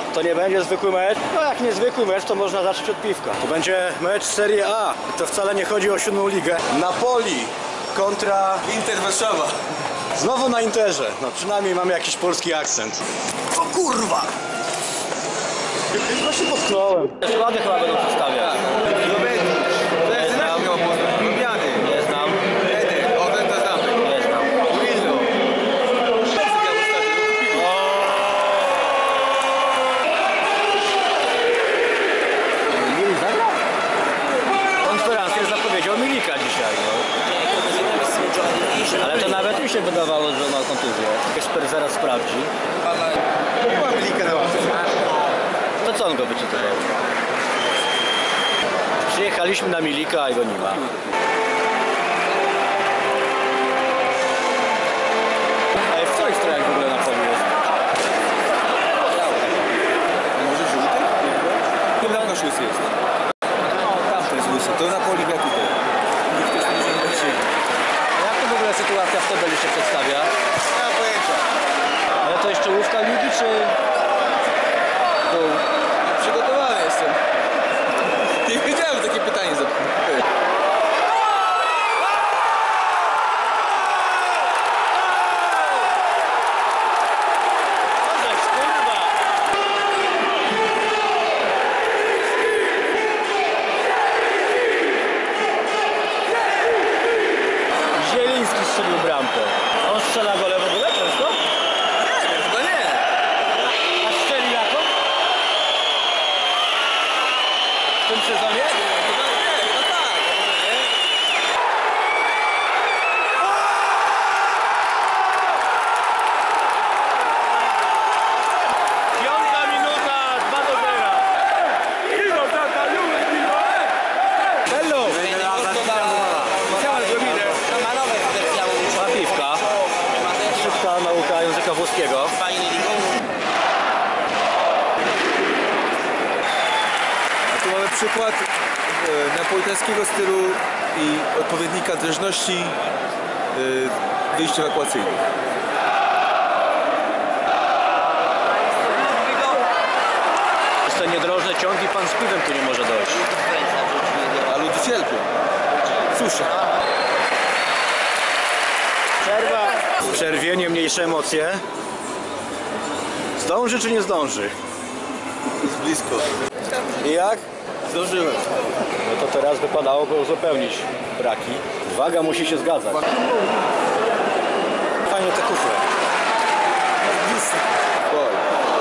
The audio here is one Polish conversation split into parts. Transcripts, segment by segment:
To nie będzie zwykły mecz. No jak niezwykły mecz, to można zacząć od piwka. To będzie mecz Serie A. I to wcale nie chodzi o 7. ligę. Napoli kontra Inter Warszawa. Znowu na Interze. No przynajmniej mamy jakiś polski akcent. O kurwa! Chyba się potknąłem. Składy chyba będą przedstawiać. Nie znam. Nie znam. O, ten to znamy. Nie znam. Wilno. Mili zagrał? Konferencję zapowiedział Milika dzisiaj. No. Ale to nawet mi się wydawało, że ma kontuzję. Ekspert zaraz sprawdzi. Była Milika na ławce. To co on go wyczytywał? Przyjechaliśmy na Milika, a go nie ma. Ale w której stronie w ogóle na polu jest? Może żółty? Tu na łysy jest. No, tam to jest łysy. To na poli jak tutaj. A jak to w ogóle sytuacja w tabeli się przedstawia? Nie mam pojęcia. Ale to jeszcze czołówka ligi, czy... dół? Przygotowany jestem. Nie wiedziałem, że takie pytanie zapytałem. Zieliński strzelił bramkę. On strzela gole w ogóle często? Chyba nie. A strzeli jaką? W tym sezonie? Chyba nie. No tak. Może nie. Piąta minuta, 2-0. Hello! Piwka. Szybka nauka języka włoskiego. A tu mamy przykład napolitańskiego stylu i odpowiednika zależności wyjść ewakuacyjnych. Jest to niedrożny ciąg i pan z piwem tu nie może dojść. A ludzie cierpią. Susza. Przerwa. W przerwie mniejsze emocje. Zdąży czy nie zdąży? Jest blisko. I jak? Zdążyłem. No to teraz wypadałoby uzupełnić braki. Waga musi się zgadzać. Fajnie te kufle. Gol.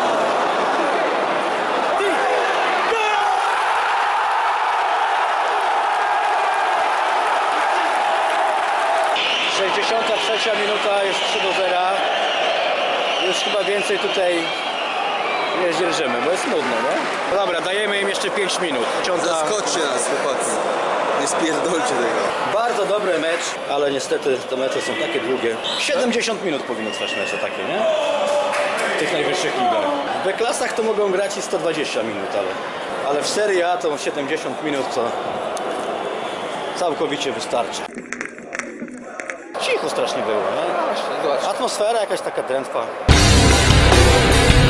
- 63 minuta, jest 3-0. Już chyba więcej tutaj nie zdzierżymy, bo jest nudno, nie? No dobra, dajemy im jeszcze 5 minut. Zaskoczcie nas, chłopacy. Nie spierdolcie tego. Bardzo dobry mecz, ale niestety te mecze są takie długie. 70 minut powinno trwać mecze takie, nie? W tych najwyższych ligach. W B-klasach to mogą grać i 120 minut, ale w Serie A to 70 minut to całkowicie wystarczy. Cicho strasznie było, nie? Zobacz. Atmosfera jakaś taka drętwa.